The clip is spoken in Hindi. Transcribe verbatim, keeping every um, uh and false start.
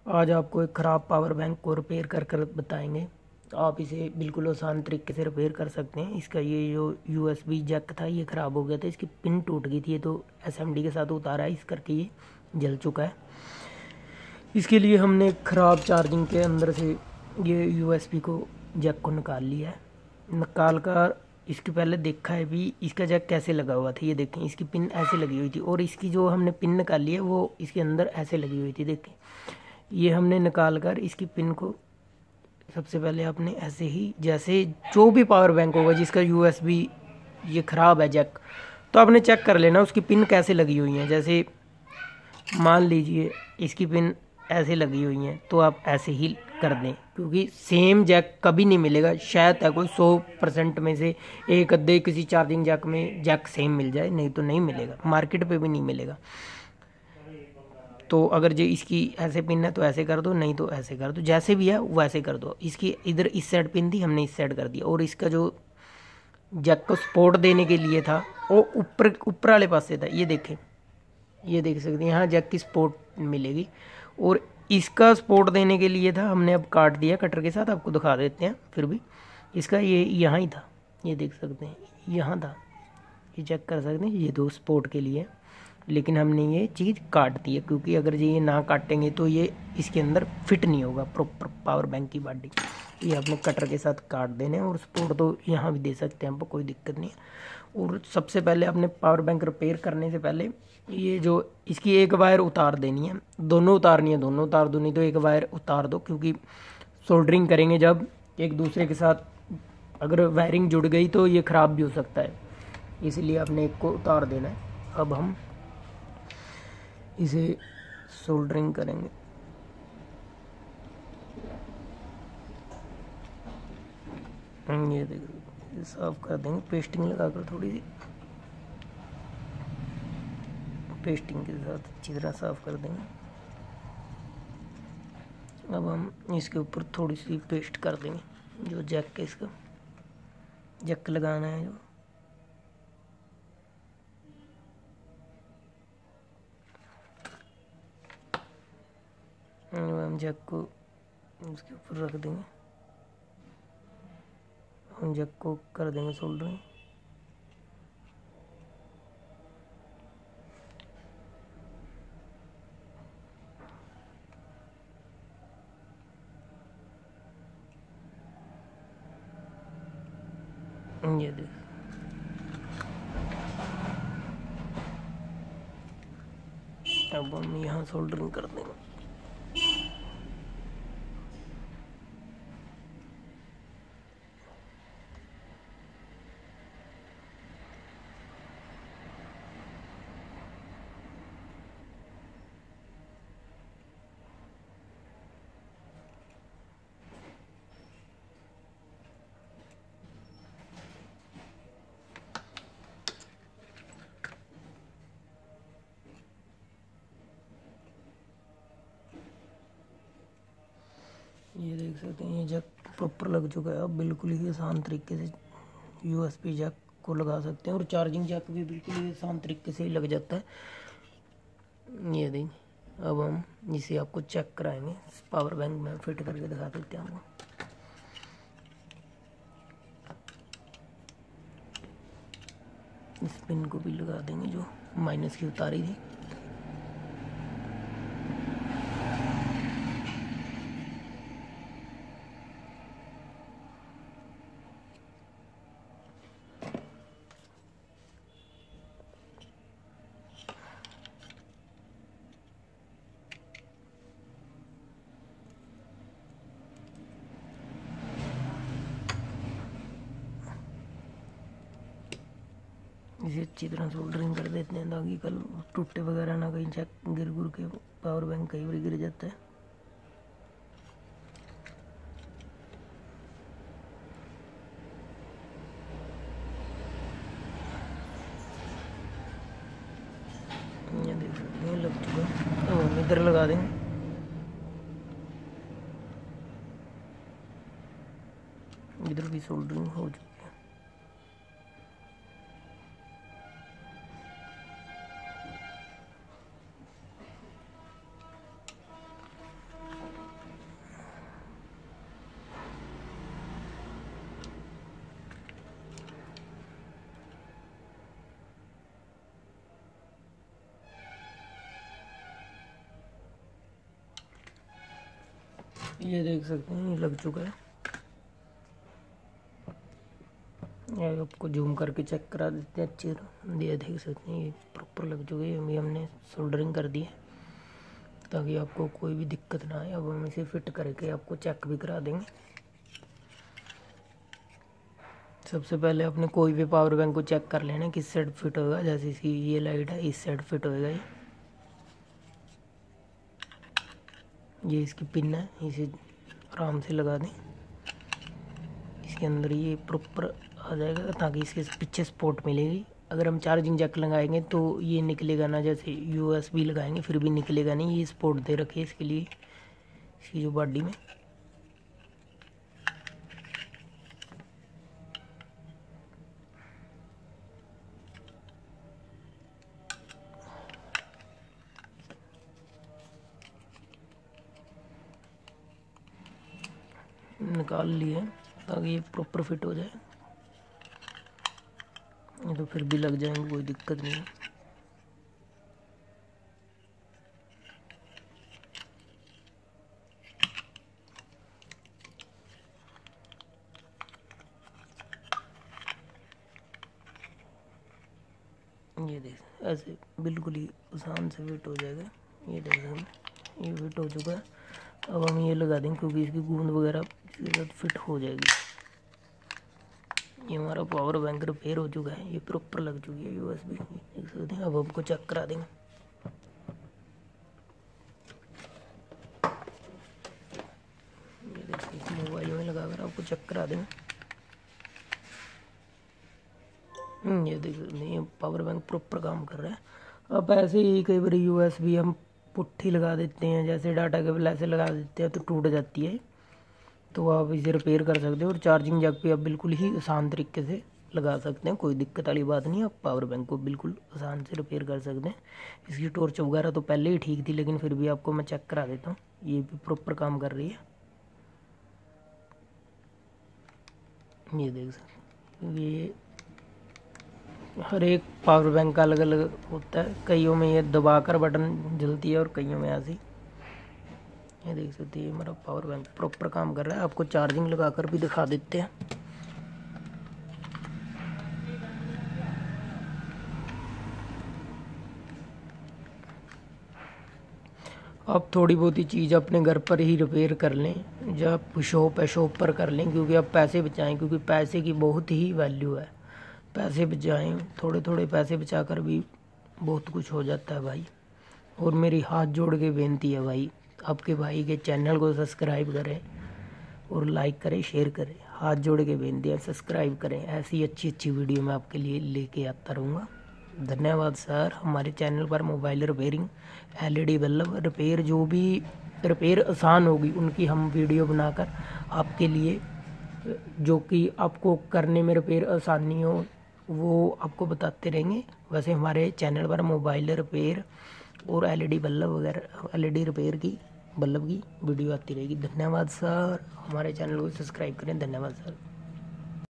आज आपको एक ख़राब पावर बैंक को रिपेयर कर कर बताएंगे। आप इसे बिल्कुल आसान तरीके से रिपेयर कर सकते हैं। इसका ये जो यूएसबी जैक था ये ख़राब हो गया था, इसकी पिन टूट गई थी, ये तो एसएमडी के साथ उतारा है, इस करके ये जल चुका है। इसके लिए हमने ख़राब चार्जिंग के अंदर से ये यूएसबी को जैक को निकाल लिया है। निकाल कर इसके पहले देखा है भी इसका जैक कैसे लगा हुआ था। ये देखें, इसकी पिन ऐसे लगी हुई थी और इसकी जो हमने पिन निकाली है वो इसके अंदर ऐसे लगी हुई थी। देखें, ये हमने निकाल कर इसकी पिन को सबसे पहले आपने ऐसे ही, जैसे जो भी पावर बैंक होगा जिसका यूएसबी ये ख़राब है जैक, तो आपने चेक कर लेना उसकी पिन कैसे लगी हुई हैं। जैसे मान लीजिए इसकी पिन ऐसे लगी हुई हैं तो आप ऐसे ही कर दें, क्योंकि सेम जैक कभी नहीं मिलेगा। शायद है कोई सौ परसेंट में से एक अद्धे किसी चार्जिंग जैक में जैक सेम मिल जाए, नहीं तो नहीं मिलेगा, मार्केट पे भी नहीं मिलेगा। तो अगर जो इसकी ऐसे पिन है तो ऐसे कर दो, नहीं तो ऐसे कर दो, जैसे भी है वैसे कर दो। इसकी इधर इस साइड पिन थी, हमने इस साइड कर दिया। और इसका जो जैक को सपोर्ट देने के लिए था वो ऊपर ऊपर वाले पास से था। ये देखें, ये देख सकते हैं यहाँ जैक की सपोर्ट मिलेगी। और इसका सपोर्ट देने के लिए था, हमने अब काट दिया कटर के साथ, आपको दिखा देते हैं। फिर भी इसका ये यहाँ ही था, ये देख सकते हैं यहाँ था, ये चेक कर सकते हैं, ये दो सपोर्ट के लिए। लेकिन हमने ये चीज़ काट दी है, क्योंकि अगर ये ना काटेंगे तो ये इसके अंदर फिट नहीं होगा प्रॉपर पावर बैंक की बॉडी। ये अपने कटर के साथ काट देने, और सपोर्ट तो यहाँ भी दे सकते हैं, हमको कोई दिक्कत नहीं है। और सबसे पहले अपने पावर बैंक रिपेयर करने से पहले ये जो इसकी एक वायर उतार देनी है, दोनों उतारनी है, दोनों उतार दो, नहीं तो एक वायर उतार दो, क्योंकि सोल्डरिंग करेंगे जब एक दूसरे के साथ, अगर वायरिंग जुड़ गई तो ये ख़राब भी हो सकता है, इसलिए आपने एक को उतार देना है। अब हम इसे सोल्डरिंग करेंगे। ये देखो, साफ कर देंगे पेस्टिंग लगाकर, थोड़ी सी पेस्टिंग के साथ अच्छी तरह साफ कर देंगे। अब हम इसके ऊपर थोड़ी सी पेस्ट कर देंगे, जो जैक के इसका जैक लगाना है जो। हम जैक को इसके ऊपर रख देंगे, हम जैक को कर देंगे सोल्डरिंग। ये देख, अब हम यहाँ सोल्डरिंग कर देंगे। ये देख सकते हैं ये जैक प्रॉपर लग चुका है। अब बिल्कुल ही आसान तरीके से यूएसबी जैक को लगा सकते हैं, और चार्जिंग जैक भी बिल्कुल ही आसान तरीके से ही लग जाता है। ये देख, अब हम इसे आपको चेक कराएंगे, पावर बैंक में फिट करके दिखा देते हैं आपको। इस पिन को भी लगा देंगे जो माइनस की उतारी थी। इसे अच्छी तरह सोल्डरिंग कर देते हैं, ताकि कल टूटे वगैरह ना, कहीं चेक गिर गुर के पावर बैंक कई बार गिर जाता है। ये देख सकते हैं लग चुका है। तो हम इधर लगा देंगे, इधर भी सोल्डरिंग हो चुकी है। ये देख सकते हैं, ये लग चुका है। ये आपको जूम करके चेक करा देते हैं अच्छी तरह। ये देख सकते हैं, ये प्रॉपर लग चुके हैं। अभी हमने सोल्डरिंग कर दी है ताकि आपको कोई भी दिक्कत ना आए। अब हम इसे फिट करके आपको चेक भी करा देंगे। सबसे पहले अपने कोई भी पावर बैंक को चेक कर लेना किस साइड फिट होगा। जैसे इसकी ये लाइट है, इस साइड फिट होएगा ये ये इसकी पिन है, इसे आराम से लगा दें। इसके अंदर ये प्रॉपर आ जाएगा ताकि इसके पीछे स्पोर्ट मिलेगी। अगर हम चार्जिंग जैक लगाएंगे तो ये निकलेगा ना, जैसे यूएसबी लगाएंगे फिर भी निकलेगा नहीं। ये स्पोर्ट दे रखे इसके लिए, इसकी जो बॉडी में। निकाल लिए ताकि ये प्रॉपर फिट हो जाए। ये तो फिर भी लग जाएंगे, कोई दिक्कत नहीं है। ये देख ऐसे बिल्कुल ही आसान से फिट हो जाएगा। ये देख सकते ये फिट हो चुका है। अब हम ये लगा देंगे क्योंकि इसकी गूंद वगैरह इसके साथ फिट हो जाएगी। ये हमारा पावर बैंक रिपेयर हो चुका है, ये प्रॉपर लग चुकी है यूएसबी, देख सकते हैं। अब हमको चेक करा देंगे। ये देखिए मोबाइल में लगाकर आपको चेक करा देंगे। ये देख सकते हैं, पावर बैंक प्रॉपर काम कर रहा है। अब ऐसे ही कई बार यूएसबी हम पुट्ठी लगा देते हैं, जैसे डाटा केबल ऐसे लगा देते हैं तो टूट जाती है, तो आप इसे रिपेयर कर सकते हो। और चार्जिंग जैक पे आप बिल्कुल ही आसान तरीके से लगा सकते हैं, कोई दिक्कत वाली बात नहीं। आप पावर बैंक को बिल्कुल आसान से रिपेयर कर सकते हैं। इसकी टॉर्च वगैरह तो पहले ही ठीक थी, लेकिन फिर भी आपको मैं चेक करा देता हूँ। ये भी प्रॉपर काम कर रही है, ये देख सकते। ये हर एक पावर बैंक का अलग अलग होता है, कईयों में ये दबाकर बटन जलती है और कईयों में ऐसी। ये देख सकते हैं हमारा पावर बैंक प्रॉपर काम कर रहा है। आपको चार्जिंग लगाकर भी दिखा देते हैं। आप थोड़ी बहुत ही चीज़ अपने घर पर ही रिपेयर कर लें, जब शॉप है शॉप पर कर लें, क्योंकि आप पैसे बचाएं, क्योंकि पैसे की बहुत ही वैल्यू है। पैसे बचाएं, थोड़े थोड़े पैसे बचाकर भी बहुत कुछ हो जाता है भाई। और मेरी हाथ जोड़ के बेनती है भाई, आपके भाई के चैनल को सब्सक्राइब करें और लाइक करें, शेयर करें। हाथ जोड़ के बेनती है, सब्सक्राइब करें। ऐसी अच्छी अच्छी वीडियो मैं आपके लिए लेके आता रहूँगा। धन्यवाद सर। हमारे चैनल पर mobile repairing, LED bulb repair, जो भी रिपेयर आसान होगी उनकी हम वीडियो बनाकर आपके लिए, जो कि आपको करने में रिपेयर आसानी हो, वो आपको बताते रहेंगे। वैसे हमारे चैनल पर मोबाइल रिपेयर और एलईडी बल्ब वगैरह, एलईडी रिपेयर की बल्ब की वीडियो आती रहेगी। धन्यवाद सर। हमारे चैनल को सब्सक्राइब करें। धन्यवाद सर।